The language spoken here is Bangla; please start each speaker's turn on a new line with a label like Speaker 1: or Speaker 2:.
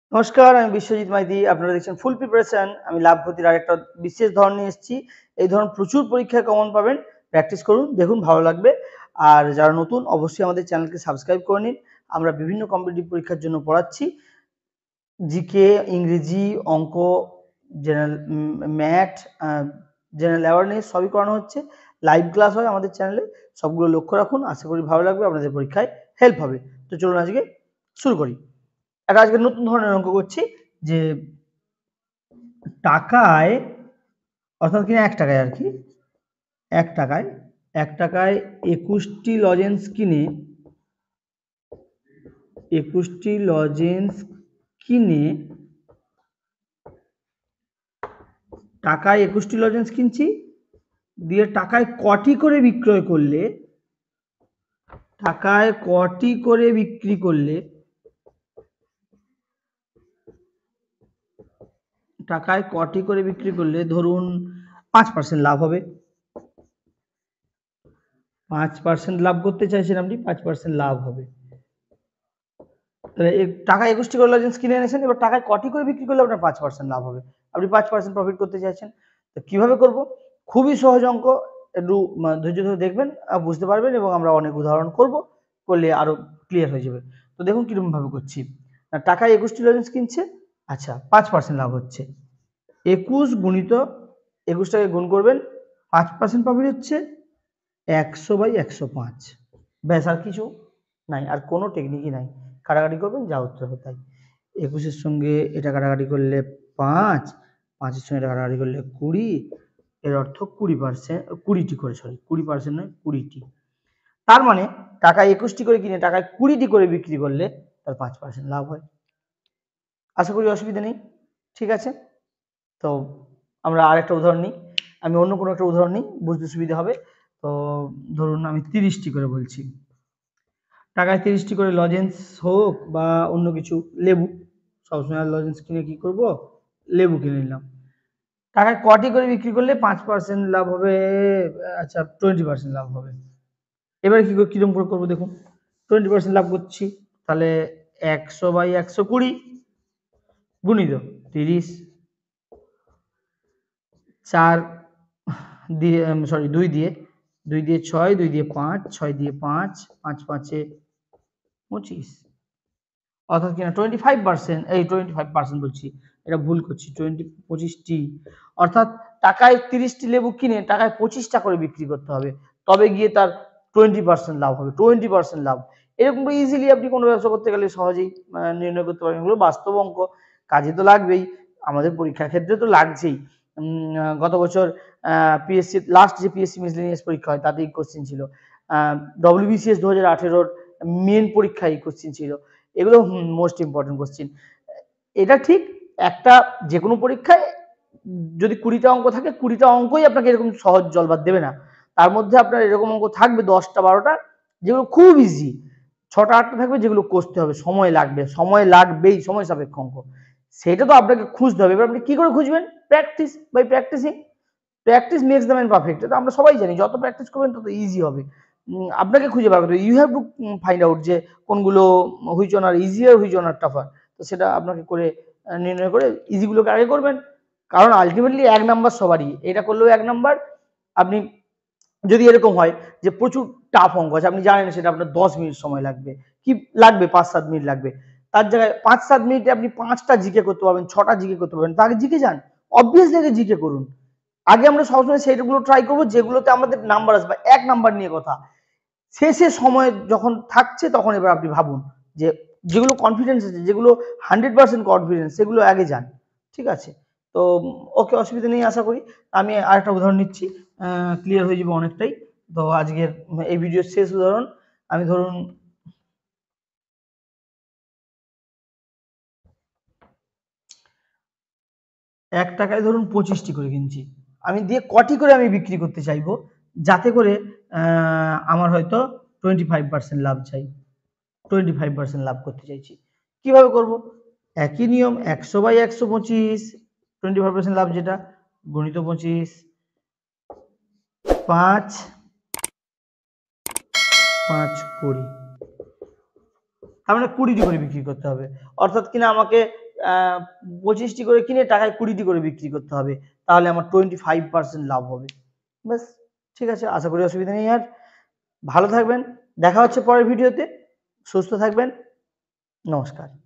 Speaker 1: নমস্কার, আমি বিশ্বজিৎ মাইতি। আপনারা দেখছেন ফুল প্রিপারেশন। আমি লাভ ক্ষতির আরেকটা বিশেষ ধরন নিয়ে এসেছি। এই ধরন প্রচুর পরীক্ষায় কমন পাবেন। প্র্যাকটিস করুন, দেখুন ভালো লাগবে। আর যারা নতুন অবশ্যই আমাদের চ্যানেলকে সাবস্ক্রাইব করে নিন। আমরা বিভিন্ন কম্পিটিটিভ পরীক্ষার জন্য পড়াচ্ছি। জিকে, ইংরেজি, অঙ্ক, জেনারেল ম্যাথ, জেনারেল অ্যাওয়ারনেস সবই করানো হচ্ছে। লাইভ ক্লাস হয় আমাদের চ্যানেলে। সবগুলো লক্ষ্য রাখুন, আশা করি ভালো লাগবে, আপনাদের পরীক্ষায় হেল্প হবে। তো চলুন আজকে শুরু করি। একটা আজকে নতুন ধরনের অঙ্ক করছি যে টাকায়, অর্থাৎ কিনা 1 টাকায় আর কি, 1 টাকায় 21টি লজেন্স কিনে 21টি লজেন্স কিনে টাকায় 21টি লজেন্স কিনছি, দিয়ে টাকায় কটি করে বিক্রয় করলে, টাকায় কটি করে বিক্রি করলে, টাকায় কটি করে বিক্রি করলে ধরুন 5% লাভ হবে। 5% লাভ করতে চাইছেন আপনি, 5% লাভ হবে। তাহলে টাকা 21টি করে লজেন্স কিনে এনেছেন, এবার টাকায় কটি করে বিক্রি করলে আপনার 5% লাভ হবে। আপনি 5% প্রফিট করতে চাইছেন। তো কিভাবে করব? খুবই সহজ অঙ্ক, একটু ধৈর্য ধরে দেখবেন, বুঝতে পারবেন এবং আমরা অনেক উদাহরণ করব, করলে আরো ক্লিয়ার হয়ে যাবে। তো দেখুন কিরকম ভাবে করছি। টাকায় 21টি লজেন্স কিনছে, আচ্ছা 5% লাভ হচ্ছে। 21 গুণিত 21টাকে গুণ করবেন, 5% প্রফিট হচ্ছে 100/105। ব্যাস, আর কিছু নাই, আর কোনো টেকনিকই নাই। কাটাকাটি করবেন, যা উত্তর হবে তাই। 21-এর সঙ্গে এটা কাটাকাটি করলে 5, 5-এর সঙ্গে এটা কাটাকাটি করলে 20, এর অর্থ 20%, 20টি করে, সরি 20% নয় 20টি। তার মানে টাকা 21টি করে কিনে টাকায় 20টি করে বিক্রি করলে তার 5% লাভ হয়। আশা করি অসুবিধা নেই, ঠিক আছে। তো আমরা আরেকটা উদাহরণ নিই। আমি অন্য কোনো একটা উদাহরণ নিই, বুঝতে সুবিধা হবে। তো ধরুন আমি 30টি করে বলছি। টাকায় 30টি করে লজেন্স হোক বা অন্য কিছু, লেবু, সবসময় লজেন্স কিনে কি করব, লেবু কিনে নিলাম। টাকায় কটি করে বিক্রি করলে 5% লাভ হবে, আচ্ছা 20% লাভ হবে। এবারে কিরকম করে করবো দেখুন। 20% লাভ করছি, তাহলে 100/120 গুণিত 30, 4 দিয়ে, সরি 2 দিয়ে 6, 2 দিয়ে 5, 6 দিয়ে 5, 5 5-এ 25, অর্থাৎ কিনা 25%, এই 25% বলছি, এটা ভুল করছি, 25টি, অর্থাৎ টাকায় 30টি লেবু কিনে টাকায় 25টা করে বিক্রি করতে হবে, তবে গিয়ে তার 20% লাভ হবে। 20% লাভ, এরকম ইজিলি আপনি কোনো ব্যবসা করতে গেলে সহজেই নির্ণয় করতে পারবেন। এগুলো বাস্তব অঙ্ক, কাজে তো লাগবেই, আমাদের পরীক্ষার ক্ষেত্রে তো লাগছেই। গত বছর পিএসসি লাস্ট যে পিএসসি মিসলেনিয়াস পরীক্ষা হয় তাতেই কোশ্চেন ছিল, ডব্লিউবিসিএস 2018-র মেন পরীক্ষায় কোশ্চেন ছিল। এগুলো মোস্ট ইম্পর্টেন্ট কোশ্চেন। এটা ঠিক, একটা যে কোনো পরীক্ষায় যদি 20টা অঙ্ক থাকে, 20টা অঙ্কই আপনাকে এরকম সহজ জলবাদ দেবে না। তার মধ্যে আপনার এরকম অঙ্ক থাকবে 10টা 12টা যেগুলো খুব ইজি, 6টা 8টা থাকবে যেগুলো কষতে হবে, সময় লাগবে, সময় লাগবেই, সময় সাপেক্ষ অঙ্ক। সেটা তো আপনাকে খুঁজতে হবে। এবার আপনি কি করে খুঁজবেন? Practice by practising. Practice makes the man perfect, এটা আমরা সবাই জানি। যত প্র্যাকটিস করবেন তত ইজি হবে। আপনাকে খুঁজে বার করতে হবে। You have to find out যে কোনগুলো which one are easier, which one are tougher. তো সেটা আপনাকে করে নির্ণয় করে ইজিগুলোকে আগে করবেন, কারণ আলটিমেটলি 1 নাম্বার সবারই, এটা করলেও 1 নাম্বার। আপনি যদি এরকম হয় যে প্রচুর টাফ অঙ্ক আছে, আপনি জানেন সেটা আপনার 10 মিনিট সময় লাগবে, কি লাগবে 5-7 মিনিট লাগবে, তার জায়গায় 5-7 মিনিটে আপনি 5টা জিকে করতে পারবেন, 6টা জিকে করতে পারবেন, তার আগে জিকে যান, অবভিয়াসলি আগে জিকে করুন। আগে আমরা সবসময় সেইগুলো ট্রাই করবো যেগুলোতে আমাদের নাম্বার আসবে, 1 নাম্বার নিয়ে কথা। শেষে সময় যখন থাকছে তখন এবার আপনি ভাবুন যে যেগুলো কনফিডেন্স আছে, যেগুলো 100% কনফিডেন্স, সেগুলো আগে যান, ঠিক আছে। তো ওকে, অসুবিধা নেই আশা করি। আমি আরেকটা উদাহরণ নিচ্ছি, ক্লিয়ার হয়ে যাবে অনেকটাই। তো আজকের এই ভিডিওর শেষ উদাহরণ, আমি ধরুন 1 টাকায় ধরুন 25টি করে কিনছি, আমি দিয়ে কটি করে আমি বিক্রি করতে চাইবো, যাতে করে আমার হয়তো 25% লাভ চাই, 25% লাভ করতে চাইছি। কিভাবে করব? একই নিয়ম, 100/125, 25% লাভ যেটা, গুণিত 25, 5 5 20, তার মানে 20টি করে বিক্রি করতে হবে। অর্থাৎ কিনা আমাকে 25টি করে কিনে টাকায় 20টি করে বিক্রি করতে হবে, তাহলে আমার 25% লাভ হবে। ব্যাস, ঠিক আছে, আশা করি অসুবিধা নেই আর। ভালো থাকবেন, দেখা হচ্ছে পরের ভিডিওতে, সুস্থ থাকবেন, নমস্কার।